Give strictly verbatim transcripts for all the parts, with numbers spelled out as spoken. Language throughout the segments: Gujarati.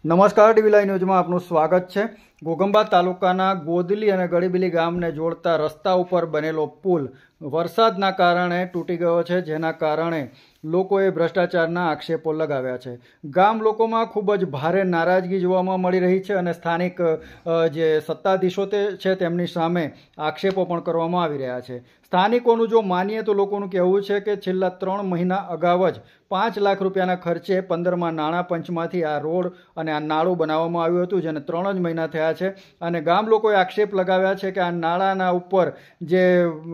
નમસ્કાર, ટીવી લાઈવ ન્યૂઝમાં આપનું સ્વાગત છે। ઘોઘંબા તાલુકાના ગોદલી અને ગળીબીલી ગામને જોડતા રસ્તા ઉપર બનેલો પુલ વરસાદના કારણે તૂટી ગયો છે, જેના કારણે લોકોએ ભ્રષ્ટાચારના આક્ષેપો લગાવ્યા છે। ગામ લોકોમાં ખૂબ જ ભારે નારાજગી જોવામાં મળી રહી છે અને સ્થાનિક જે સત્તાધીશો છે તેમની સામે આક્ષેપો પણ કરવામાં આવી રહ્યા છે। સ્થાનિકોનું જો માનીએ તો લોકોનું કહેવું છે કે છેલ્લા ત્રણ મહિના અગાઉ જ પાંચ લાખ રૂપિયાના ખર્ચે પંદરમાં નાણાં પંચમાંથી આ રોડ અને આ નાળું બનાવવામાં આવ્યું હતું, જેને ત્રણ જ મહિના થયા છે અને ગામ લોકોએ આક્ષેપ લગાવ્યા છે કે આ નાળાના ઉપર જે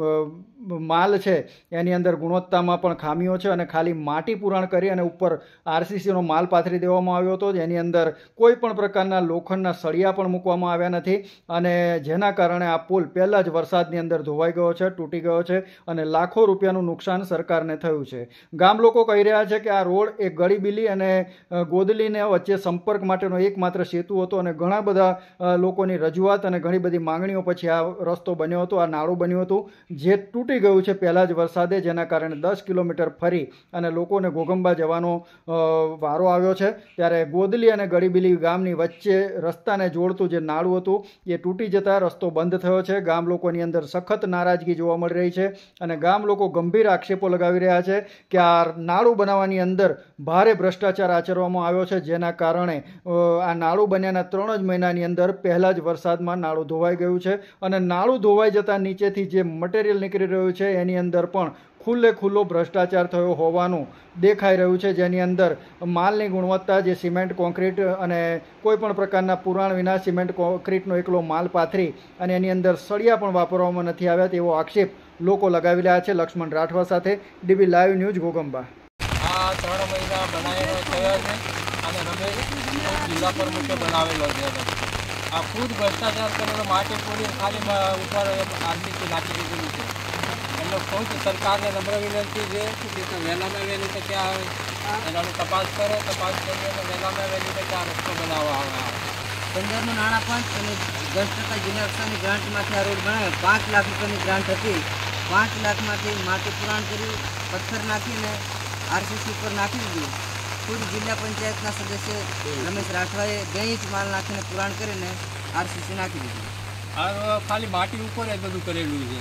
માલ છે એની અંદર ગુણવત્તામાં પણ ખામીઓ છે અને ખાલી માટી પુરાણ કરી અને ઉપર આરસીસીનો માલ પાથરી દેવામાં આવ્યો હતો, જેની અંદર કોઈ પણ પ્રકારના લોખંડના સળિયા પણ મૂકવામાં આવ્યા નથી અને જેના કારણે આ પુલ પહેલાં જ વરસાદની અંદર ધોવાઈ ગયો છે, તૂટી ગયો છે અને લાખો રૂપિયાનું નુકસાન સરકારને થયું છે। ગામ લોકો કહી રહ્યા છે કે આ રોડ એ ગળીબીલી અને ગોદલીને વચ્ચે સંપર્ક માટેનો એકમાત્ર સેતુ હતો અને ઘણા બધા લોકોની રજૂઆત અને ઘણી બધી માંગણીઓ પછી આ રસ્તો બન્યો હતો, આ નાળું બન્યું હતું, જે તૂટી ગયું છે પહેલાં જ વરસાદે, જેના કારણે દસ કિલોમીટર ફરી અને લોકોને ઘોઘંબા જવાનો વારો આવ્યો છે। ત્યારે ગોદલી અને ગળીબીલી ગામની વચ્ચે રસ્તાને જોડતું જે નાળું હતું એ તૂટી જતાં રસ્તો બંધ થયો છે। ગામ લોકોની અંદર સખત નારાજગી જોવા મળી રહી છે અને ગામ લોકો ગંભીર આક્ષેપો લગાવી રહ્યા છે કે આ નાળું બનાવવાની અંદર ભારે ભ્રષ્ટાચાર આચરવામાં આવ્યો છે, જેના કારણે આ નાળું બન્યાના ત્રણ જ મહિનાની અંદર પહેલાં જ વરસાદમાં નાળું ધોવાઈ ગયું છે અને નાળું ધોવાઈ જતાં નીચેથી જે મટીરિયલ નીકળી રહ્યું છે એની અંદર પણ ખુલ્લે ખુલ્લો ભ્રષ્ટાચાર થયો હોવાનું દેખાઈ રહ્યું છે, જેની અંદર માલની ગુણવત્તા જે સિમેન્ટ કોન્ક્રીટ અને કોઈ પણ પ્રકારના પુરાણ વિના સિમેન્ટ કોન્ક્રીટનો એકલો માલ પાથરી અને એની અંદર સળિયા પણ વાપરવામાં નથી આવ્યા તેવો આક્ષેપ લોકો લગાવી રહ્યા છે। લક્ષ્મણ રાઠવા સાથે ડીબી લાઈવ ન્યૂઝ ઘોઘંબા। આ ત્રણ મહિના બનાવેલો થયો છે અને રમેશ જિલ્લા પ્રમુખે બનાવેલો છે। આ ખુદ ભ્રષ્ટાચાર કરેલો માટી પૂરી ખાલી ઉપર આરસીસી નાખી દીધેલું છે। એટલે ખુદ સરકારને નમ્ર વિનંતી છે કે વહેલામાં વહેલી તકે આવે એનાની તપાસ કરે, તપાસ કરી અને વહેલામાં વહેલી તકે આ રસ્તો બનાવવા આવે। પંદરનું નાણાં પાંચ અને દસ ટકા જિલ્લા કક્ષાની ગ્રાન્ટમાંથી આ રોડ બનાવ્યો। પાંચ લાખ રૂપિયાની ગ્રાન્ટ હતી, પાંચ લાખમાંથી માટી પુરાણ કરી પથ્થર નાખીને આરસીસી ઉપર નાખી દીધું। ખુદ જિલ્લા પંચાયતના સદસ્ય રમેશ રાઠવાએ બે ઇંચ માલ નાખીને પુરાણ કરીને આરસીસી નાખી દીધું। આ ખાલી માટી ઉપર જ બધું કરેલું છે,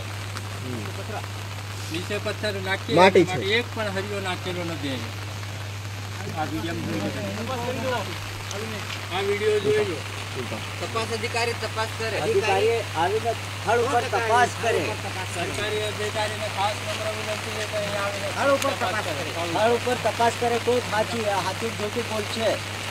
નીચે પથ્થર નાખી એક પણ હરિયો નાખેલો નથી। આ વિડીયો આ વિડીયો જોઈ લો, તપાસ અધિકારી તપાસ કરે, અધિકારી આવીને સ્થળ ઉપર તપાસ કરે, સરકારી અધિકારીને ખાસ નમ્ર વિનંતી છે કે અહીંયા આવીને સ્થળ ઉપર તપાસ કરે, સ્થળ ઉપર તપાસ કરે, કોઈ સાચી હાથી જોતી બોલ છે